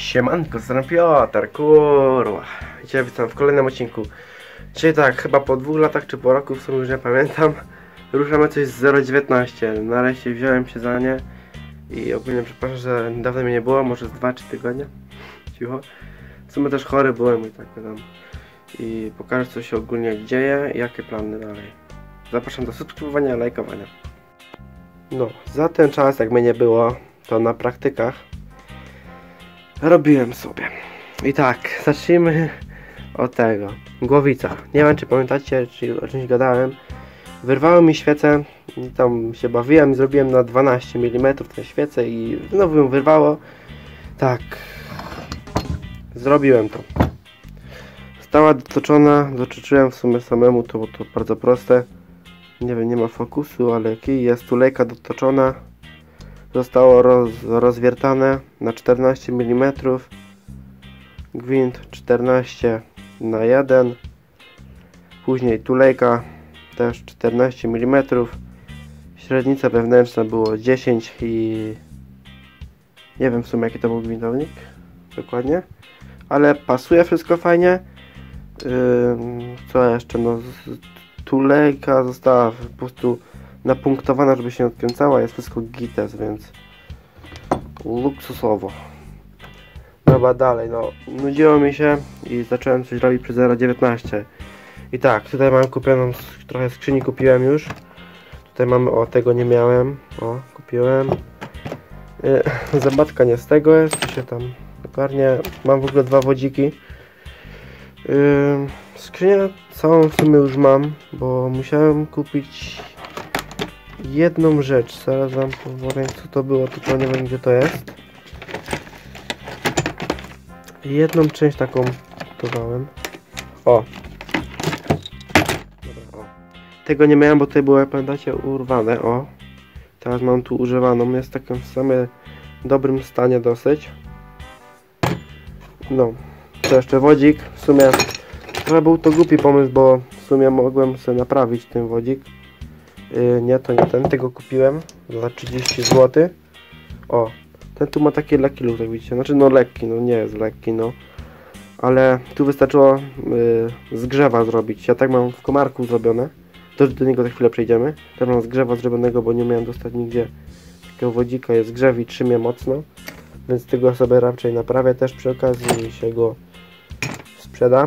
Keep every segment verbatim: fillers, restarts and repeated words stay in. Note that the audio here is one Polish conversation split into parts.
Siemanko, jestem Piotr, kurwa. Dzisiaj witam w kolejnym odcinku. Dzisiaj tak, chyba po dwóch latach czy po roku, w sumie już nie pamiętam, ruszamy coś z zero dziewiętnaście. Nareszcie wziąłem się za nie i ogólnie przepraszam, że dawno mnie nie było, może z dwa trzy tygodnie. Cicho. W sumie też chory byłem i tak tam. I pokażę, co się ogólnie dzieje i jakie plany dalej. Zapraszam do subskrybowania, lajkowania. No, za ten czas, jak mnie nie było, to na praktykach robiłem sobie. I tak, zacznijmy od tego. Głowica. Nie wiem, czy pamiętacie, czy o czymś gadałem. Wyrwało mi świecę i tam się bawiłem i zrobiłem na dwanaście milimetrów tę świecę i znowu ją wyrwało. Tak. Zrobiłem to. Stała dotoczona, dotyczyłem w sumie samemu, to było to bardzo proste. Nie wiem, nie ma fokusu, ale kij jest tulejka dotoczona. Zostało roz, rozwiertane na czternaście milimetrów. Gwint czternaście na jeden. Później tulejka też czternaście milimetrów. Średnica wewnętrzna było dziesięć i nie wiem w sumie jaki to był gwintownik dokładnie, ale pasuje wszystko fajnie. Yy, co jeszcze? No, tulejka została po prostu napunktowana, żeby się nie odkręcała, jest wszystko gites, więc luksusowo. Dobra, dalej, no nudziło mi się i zacząłem coś robić przy zero dziewiętnaście. I tak, tutaj mam kupioną, trochę skrzyni kupiłem już. Tutaj mamy, o tego nie miałem, o kupiłem. Yy, zabatka nie z tego jest, to się tam ogarnie. Mam w ogóle dwa wodziki. Yy, skrzynię całą w sumie już mam, bo musiałem kupić jedną rzecz. Zaraz wam powiem, co to było, tylko nie wiem, gdzie to jest. Jedną część taką kupowałem. O. Dobra, o. Tego nie miałem, bo tutaj było, jak pamiętacie, urwane. O. Teraz mam tu używaną. Jest w takim samym dobrym stanie dosyć. No. To jeszcze wodzik. W sumie trochę był to głupi pomysł, bo w sumie mogłem sobie naprawić ten wodzik. Yy, nie, to nie ten. Tego kupiłem za trzydzieści złotych. O. Ten tu ma taki lekki luz, jak widzicie. Znaczy, no lekki, no nie jest lekki, no. Ale tu wystarczyło yy, zgrzewa zrobić. Ja tak mam w komarku zrobione. Do, do niego za chwilę przejdziemy. Teraz mam zgrzewa zrobionego, bo nie miałem dostać nigdzie takiego wodzika. Jest grzew i trzymie mocno. Więc tego sobie raczej naprawię. Też przy okazji się go sprzeda.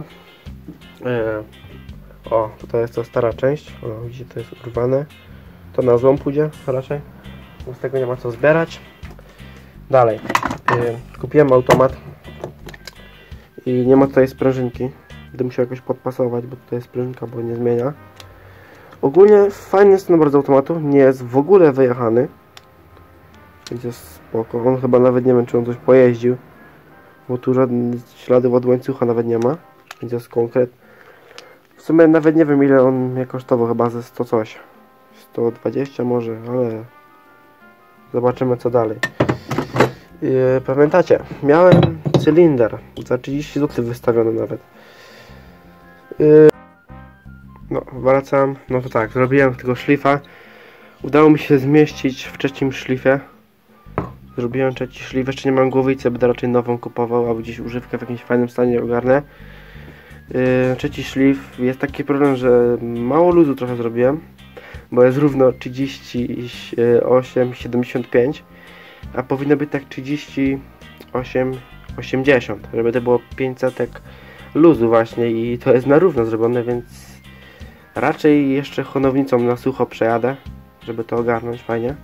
Yy. O, tutaj jest to stara część. O, widzicie, to jest urwane. To na złom pójdzie raczej. Bo z tego nie ma co zbierać. Dalej, yy, kupiłem automat i nie ma tutaj sprężynki. Będę musiał jakoś podpasować, bo tutaj jest sprężynka, bo nie zmienia. Ogólnie fajny jest ten bardzo automatu, nie jest w ogóle wyjechany, więc jest spoko. On chyba nawet nie wiem, czy on coś pojeździł, bo tu żadnych śladów od łańcucha nawet nie ma, więc jest konkret. W sumie nawet nie wiem, ile on mnie kosztował, chyba ze sto coś, sto dwadzieścia może, ale zobaczymy co dalej. Yy, pamiętacie, miałem cylinder za trzydzieści złotych wystawiony nawet. Yy, no, wracam. No to tak, zrobiłem tego szlifa. Udało mi się zmieścić w trzecim szlifie. Zrobiłem trzeci szlif, jeszcze nie mam głowicy, będę raczej nową kupował, albo gdzieś używkę w jakimś fajnym stanie ogarnę. Yy, trzeci szlif, jest taki problem, że mało luzu trochę zrobiłem, bo jest równo trzydzieści osiem siedemdziesiąt pięć. A powinno być tak trzydzieści osiem osiemdziesiąt, żeby to było pięćset luzu właśnie i to jest na równo zrobione, więc raczej jeszcze honownicą na sucho przejadę, żeby to ogarnąć fajnie.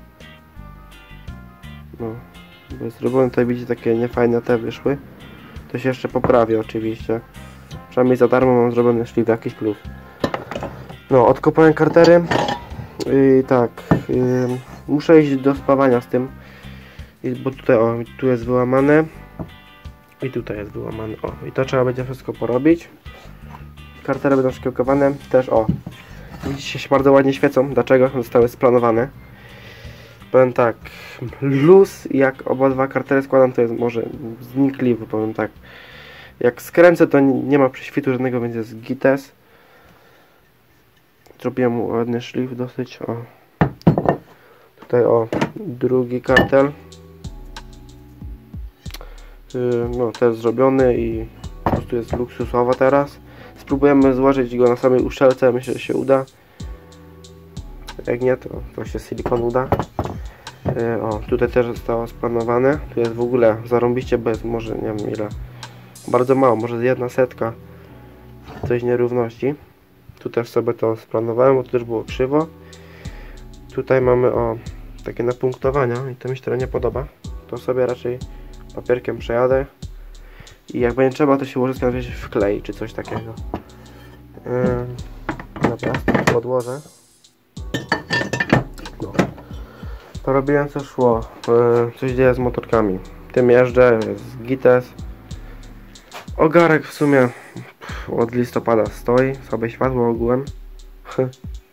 No, bo jest zrobione, tutaj widzicie takie niefajne te wyszły. To się jeszcze poprawi oczywiście. Przynajmniej za darmo mam zrobiony szlif, jakiś plus. No, odkopałem kartery i tak, yy, muszę iść do spawania z tym. I, bo tutaj, o, tu jest wyłamane i tutaj jest wyłamane, o, i to trzeba będzie wszystko porobić. Kartery będą szkiełkowane, też, o, widzicie, się bardzo ładnie świecą. Dlaczego? Zostały splanowane. Powiem tak, luz, jak obydwa kartery składam, to jest może znikliwy, powiem tak. Jak skręcę, to nie ma prześwitu żadnego, więc jest gites. Zrobiłem mu ładny szlif dosyć, o. Tutaj, o, drugi kartel. yy, no też zrobiony i po prostu jest luksusowo teraz. Spróbujemy złożyć go na samej uszczelce, myślę, że się uda. Jak nie, to, to się silikon uda. Yy, o, tutaj też zostało splanowane. Tu jest w ogóle zarąbiście bez, może nie wiem ile, bardzo mało, może jedna setka coś nierówności. Tu też sobie to splanowałem, bo to też było krzywo. Tutaj mamy o takie napunktowania i to mi się trochę nie podoba. To sobie raczej papierkiem przejadę i jak będzie trzeba, to się łożyska w klej czy coś takiego. Yy, dobra, podłożę. No. To robiłem co szło. Yy, coś dzieje z motorkami. Tym jeżdżę, jest gites. Ogarek w sumie pff, od listopada stoi, sobie światło ogółem. yy,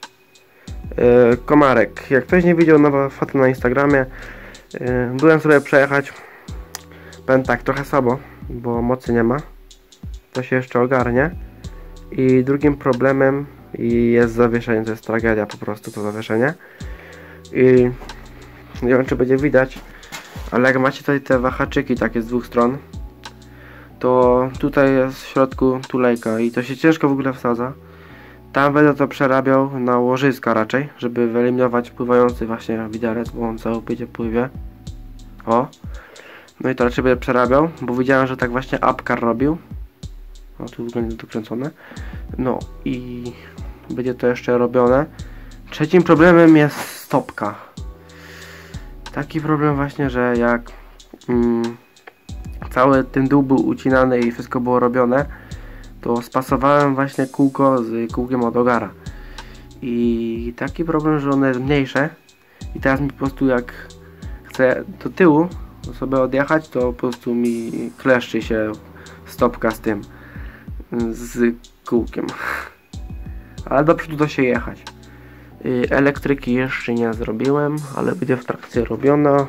Komarek. Jak ktoś nie widział nowe foto na Instagramie, yy, byłem sobie przejechać. Powiem tak, trochę słabo, bo mocy nie ma. To się jeszcze ogarnie. I drugim problemem jest zawieszenie, to jest tragedia po prostu to zawieszenie. I nie wiem czy będzie widać, ale jak macie tutaj te wahaczyki takie z dwóch stron, to tutaj jest w środku tulejka i to się ciężko w ogóle wsadza. Tam będę to przerabiał na łożyska raczej, żeby wyeliminować pływający właśnie widelec, bo on cały będzie pływie. O. No i to raczej będę przerabiał, bo widziałem, że tak właśnie Apcar robił. O, tu w ogóle nie dokręcone. No i będzie to jeszcze robione. Trzecim problemem jest stopka. Taki problem właśnie, że jak mm, cały ten dół był ucinany i wszystko było robione, to spasowałem właśnie kółko z kółkiem od Ogara. I taki problem, że one jest mniejsze i teraz mi po prostu jak chcę do tyłu sobie odjechać, to po prostu mi kleszczy się stopka z tym, z kółkiem. Ale do przodu da się jechać. Elektryki jeszcze nie zrobiłem, ale będzie w trakcie robiona.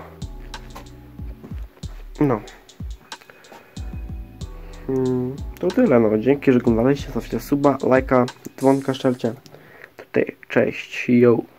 No. To tyle, no. Dzięki, że oglądaliście. Zostawcie suba, lajka, dzwonka szczelcie. Tutaj, cześć, yo.